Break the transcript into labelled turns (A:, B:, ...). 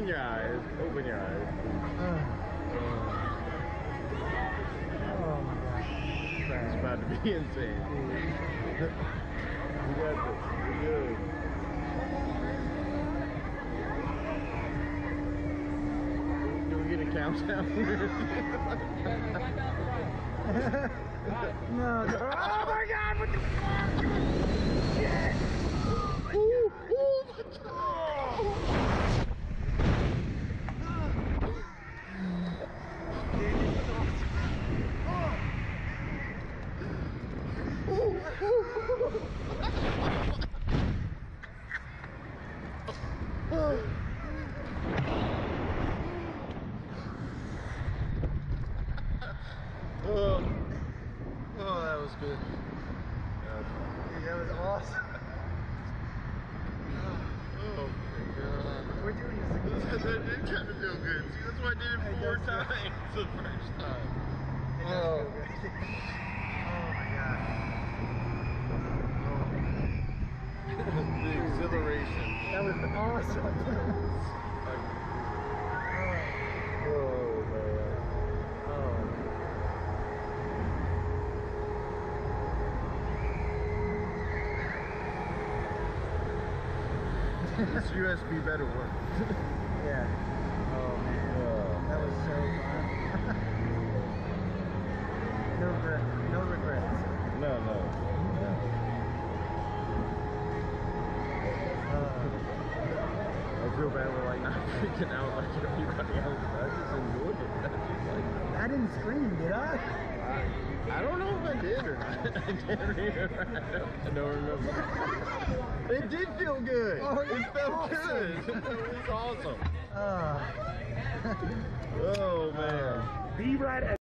A: Open your eyes. Open your eyes.
B: Oh my gosh.
A: It's about to be insane. You got this. You're good. Do we get a countdown?
B: No. Oh my God! What the fuck? Shit!
A: Ooh, ooh, oh, that was good.
B: That was awesome.
A: Oh my God.
B: We're doing this again.
A: That did kind of feel good. See, that's why I did it 4 times the first time.
B: It does feel good. Oh my God.
A: The exhilaration.
B: That was awesome.
A: Oh man. This USB better work.
B: Yeah. Oh man. That was so fun. No regrets.
A: No. I feel bad we're like not freaking out like everybody else. I just enjoyed it.
B: I didn't scream, did I?
A: I don't know if I did or not. I don't remember. It did feel good.
B: Oh,
A: it felt
B: awesome.
A: good. It was awesome.
B: Uh,
A: Oh man.
B: be right at